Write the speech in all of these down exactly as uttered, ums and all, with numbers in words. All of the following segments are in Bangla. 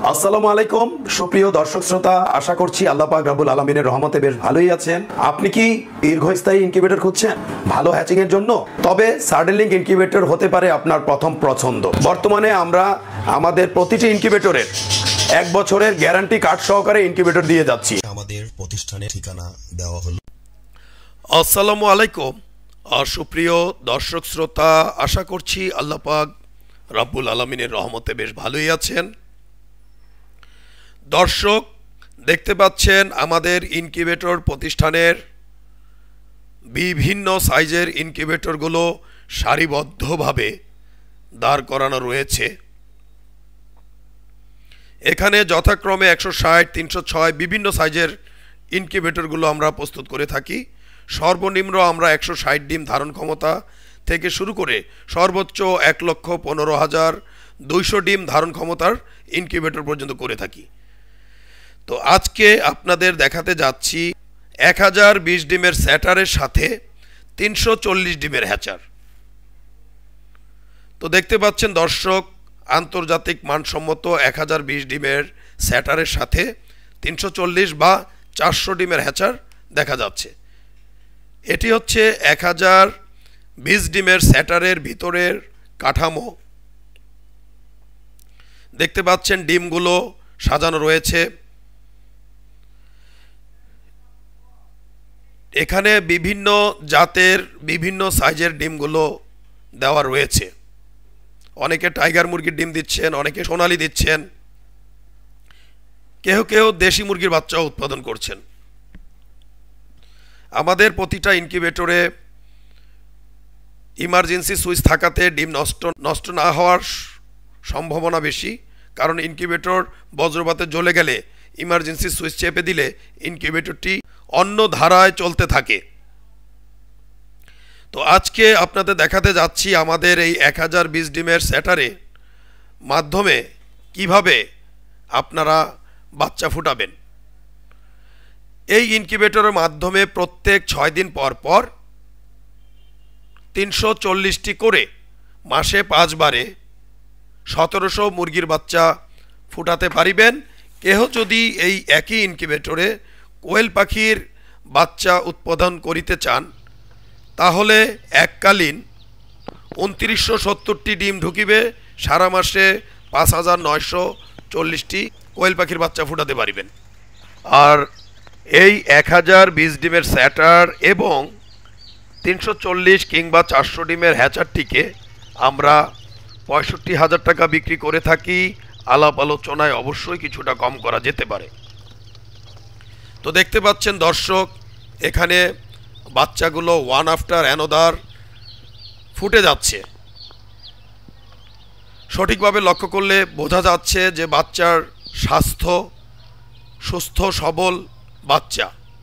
আসসালামু আলাইকুম সুপ্রিয় দর্শক শ্রোতা, আশা করছি আল্লাহ পাক রব্বুল আলামিনের রহমতে বেশ ভালোই আছেন। আপনি কি দীর্ঘস্থায়ী ইনকিউবেটর খুঁজছেন ভালো হ্যাচিং এর জন্য? তবে সার্ডেনলিংক ইনকিউবেটর হতে পারে আপনার প্রথম পছন্দ। বর্তমানে আমরা আমাদের প্রতিটি ইনকিউবেটরের এক বছরের গ্যারান্টি কার্ড সহকারে ইনকিউবেটর দিয়ে যাচ্ছি। আমাদের প্রতিষ্ঠানের ঠিকানা দেওয়া হলো। আসসালামু আলাইকুম সুপ্রিয় দর্শক শ্রোতা, আশা করছি আল্লাহ পাক রব্বুল আলামিনের রহমতে বেশ ভালোই আছেন। দর্শক দেখতে পাচ্ছেন আমাদের ইনকিউবেটর প্রতিষ্ঠানের বিভিন্ন সাইজের ইনকিউবেটরগুলো সারিবদ্ধভাবে দাঁড় করানো রয়েছে। এখানে যথাক্রমে একশো ষাট তিনশো ছয় বিভিন্ন সাইজের ইনকিউবেটরগুলো আমরা প্রস্তুত করে থাকি। সর্বনিম্ন আমরা একশো ষাট ডিম ধারণ ক্ষমতা থেকে শুরু করে সর্বোচ্চ এক লক্ষ পনেরো হাজার দুইশো ডিম ধারণ ক্ষমতার ইনকিউবেটর পর্যন্ত করে থাকি। তো আজকে আপনাদের দেখাতে যাচ্ছি এক হাজার বিশ ডিমের স্যাটারের সাথে তিনশো চল্লিশ ডিমের হ্যাচার। তো দেখতে পাচ্ছেন দর্শক, আন্তর্জাতিক মানসম্মত এক হাজার বিশ ডিমের স্যাটারের সাথে তিনশো চল্লিশ বা চারশো ডিমের হ্যাচার দেখা যাচ্ছে। এটি হচ্ছে এক হাজার বিশ ডিমের স্যাটারের ভিতরের কাঠামো। দেখতে পাচ্ছেন ডিমগুলো সাজানো রয়েছে। এখানে বিভিন্ন জাতের বিভিন্ন সাইজের ডিমগুলো দেওয়া রয়েছে। অনেকে টাইগার মুরগির ডিম দিচ্ছেন, অনেকে সোনালি দিচ্ছেন, কেউ কেউ দেশি মুরগির বাচ্চাও উৎপাদন করছেন। আমাদের প্রতিটা ইনকিউবেটরে ইমার্জেন্সি সুইচ থাকাতে ডিম নষ্ট নষ্ট না হওয়ার সম্ভাবনা বেশি, কারণ ইনকিউবেটর বজ্রপাতে জ্বলে গেলে ইমার্জেন্সি সুইচ চেপে দিলে ইনকিউবেটরটি অন্য ধারায় চলতে থাকে। তো আজকে আপনাদের দেখাতে যাচ্ছি আমাদের এই এক হাজার বিশ ডিমের স্যাটারে মাধ্যমে কিভাবে আপনারা বাচ্চা ফুটাবেন। এই ইনকিউবেটরের মাধ্যমে প্রত্যেক ছয় দিন পর পর তিনশো চল্লিশটি করে মাসে পাঁচবারে সতেরোশো মুরগির বাচ্চা ফুটাতে পারিবেন। কেহ যদি এই একই ইনকিউবেটরে কোয়েল পাখির বাচ্চা উৎপাদন করিতে চান, তাহলে এককালীন উনত্রিশশো সত্তরটি ডিম ঢুকিবে, সারা মাসে পাঁচ হাজার নয়শো চল্লিশটি কোয়েল পাখির বাচ্চা ফুটাতে পারিবেন। আর এই এক হাজার বিশ ডিমের স্যাটার এবং তিনশো চল্লিশ কিংবা চারশো ডিমের হ্যাচারটিকে আমরা পঁয়ষট্টি হাজার টাকা বিক্রি করে থাকি। আলাপ আলোচনায় অবশ্যই কিছুটা কম করা যেতে পারে। তো দেখতে পাচ্ছেন দর্শক, এখানে বাচ্চাগুলো ওয়ান আফটার অ্যানোদার ফুটে যাচ্ছে। সঠিকভাবে লক্ষ্য করলে বোঝা যাচ্ছে যে বাচ্চার স্বাস্থ্য সুস্থ সবল বাচ্চা।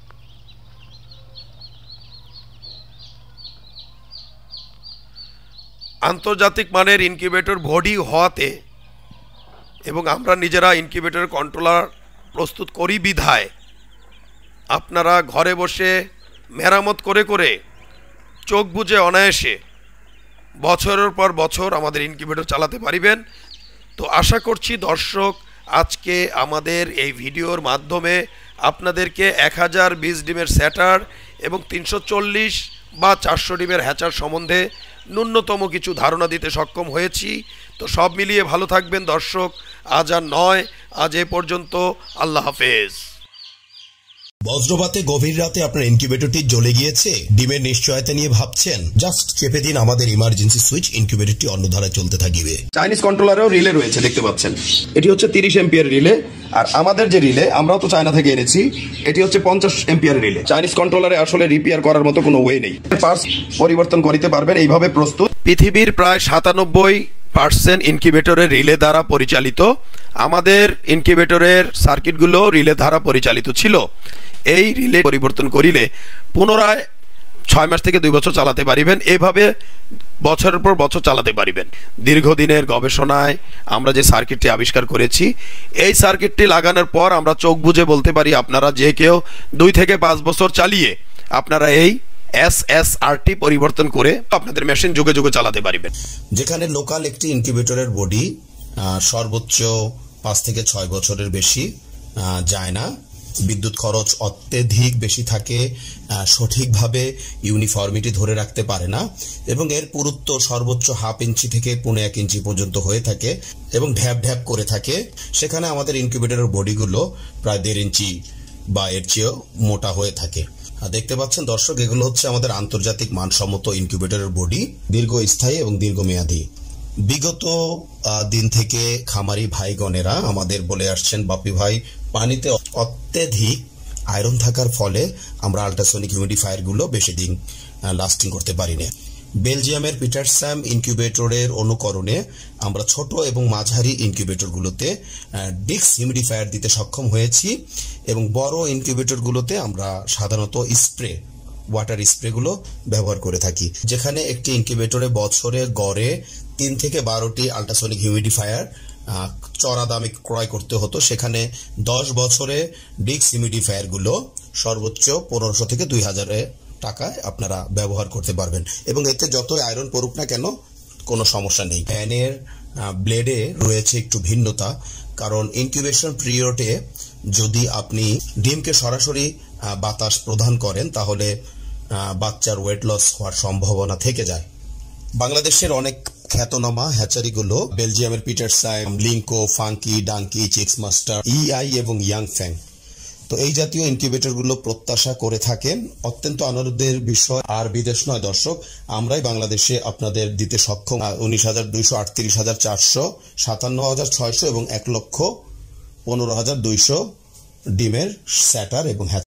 আন্তর্জাতিক মানের ইনকিউবেটর বডি হওয়াতে এবং আমরা নিজেরা ইনকিউবেটর কন্ট্রোলার প্রস্তুত করি বিধায় আপনারা ঘরে বসে মেরামত করে করে চোখ বুজে অনায়াসে বছরের পর বছর আমাদের ইনকিউবেটর চালাতে পারিবেন। তো আশা করছি দর্শক, আজকে আমাদের এই ভিডিওর মাধ্যমে আপনাদেরকে এক হাজার বিশ ডিমের স্যাটার এবং তিনশো চল্লিশ বা চারশো ডিমের হ্যাচার সম্বন্ধে ন্যূনতম কিছু ধারণা দিতে সক্ষম হয়েছি। তো সব মিলিয়ে ভালো থাকবেন দর্শক। আজ আর নয়, আজ এ পর্যন্ত। আল্লাহ হাফেজ। বজ্রপাতে গভীর রাতে আপনার ইনকিউবেটরটি জ্বলে গিয়েছে, ডিমের নিশ্চয়তা নিয়ে ভাবছেন? জাস্ট চেপে দিন আমাদের ইমার্জেন্সি সুইচ, ইনকিউবেটরটি অন্য ধারায় চলতে থাকবে। চাইনিজ কন্ট্রোলারেও রিলে রয়েছে, দেখতে পাচ্ছেন। এটি হচ্ছে তিরিশ এম্পিয়ার রিলে, আর আমাদের যে রিলে আমরাও তো চায়না থেকে এনেছি, এটি হচ্ছে পঞ্চাশ এম্পিয়ার রিলে। চাইনিজ কন্ট্রোলারে আসলে রিপেয়ার করার মতো কোনো ওয়ে নেই, পার্টস পরিবর্তন করিতে পারবেন। এইভাবে প্রস্তুত। পৃথিবীর প্রায় সাতানব্বই পার্সেন্ট ইনকিউবেটরের রিলে দ্বারা পরিচালিত। আমাদের ইনকিউবেটরের সার্কিটগুলো রিলে দ্বারা পরিচালিত ছিল। এই রিলে পরিবর্তন করিলে পুনরায় ছয় মাস থেকে দুই বছর চালাতে পারিবেন। এভাবে বছরের পর বছর চালাতে পারিবেন। দীর্ঘদিনের গবেষণায় আমরা যে সার্কিটটি আবিষ্কার করেছি, এই সার্কিটটি লাগানোর পর আমরা চোখ বুজে বলতে পারি আপনারা যে কেউ দুই থেকে পাঁচ বছর চালিয়ে আপনারা এই এস এস আর টি পরিবর্তন করে আপনাদের মেশিন যুগে যুগে চালাতে পারিবেন। যেখানে লোকাল একটি ইনকিউবেটরের বডি সর্বোচ্চ পাঁচ থেকে ছয় বছরের বেশি যায় না। বিদ্যুৎ খরচ অত্যধিক বেশি থাকে, সঠিকভাবে ইউনিফর্মিটি ধরে রাখতে পারে না এবং এর পুরুত্ব সর্বোচ্চ হাফ ইঞ্চি থেকে পৌনে এক ইঞ্চি পর্যন্ত হয়ে থাকে এবং ঢ্যাপ ঢ্যাপ করে থাকে। সেখানে আমাদের ইনকিউবেটরের বডিগুলো প্রায় দেড় ইঞ্চি বা এর চেয়েও মোটা হয়ে থাকে। দেখতে পাচ্ছেন দর্শক, এগুলো হচ্ছে আমাদের আন্তর্জাতিক মানসম্মত ইনকিউবেটরের বডি, দীর্ঘস্থায়ী এবং দীর্ঘমেয়াদী। বিগত দিন থেকে খামারি ভাইগণেরা আমাদের বলে আসছেন, বাপি ভাই পানিতে অত্যধিক আয়রন থাকার ফলে আমরা আল্ট্রাসনিক হিউমিডিফায়ার গুলো বেশি দিন লাস্টিং করতে পারি না। বেলজিয়ামের পিটারস্যাম ইনকিউবেটরের অনুকরণে আমরা ছোট এবং মাঝারি ইনকিউবেটরগুলোতে ডিক্স হিউমিডিফায়ার দিতে সক্ষম হয়েছি এবং বড় ইনকিউবেটরগুলোতে আমরা সাধারণত স্প্রে ওয়াটার স্প্রেগুলো ব্যবহার করে থাকি। যেখানে একটি ইনকিউবেটরে বছরে গড়ে তিন থেকে বারোটি আল্ট্রাসনিক হিউমিডিফায়ার চড়া দামে ক্রয় করতে হতো, সেখানে দশ বছরে ডিক্স হিউমিডিফায়ার গুলো সর্বোচ্চ পনেরোশো থেকে দুই হাজারে টাকায় আপনারা ব্যবহার করতে পারবেন এবং এতে যত আয়রন পড়ুক না কেন কোনো সমস্যা নেই। ফ্যানের ব্লেডে রয়েছে একটু ভিন্নতা, কারণ ইনকিউবেশন পিরিয়ডে যদি আপনি ডিমকে সরাসরি বাতাস প্রদান করেন তাহলে বাচ্চার ওয়েট লস হওয়ার সম্ভাবনা থেকে যায়। বাংলাদেশের অনেক খ্যাতনামা হ্যাচারিগুলো বেলজিয়ামের Petersime, Linco, Funky, Donkey, Chicks Master, EI এবং ইয়াং ফ্যাং, তো এই জাতীয় ইনকিউবেটরগুলো প্রত্যাশা করে থাকেন। অত্যন্ত আনন্দের বিষয় আর বিদেশ নয় দর্শক, আমরাই বাংলাদেশে আপনাদের দিতে সক্ষম উনিশ হাজার দুইশো আটত্রিশ হাজার চারশো সাতান্ন হাজার ছয়শো এবং এক লক্ষ পনেরো হাজার দুইশো ডিমের স্যাটার এবং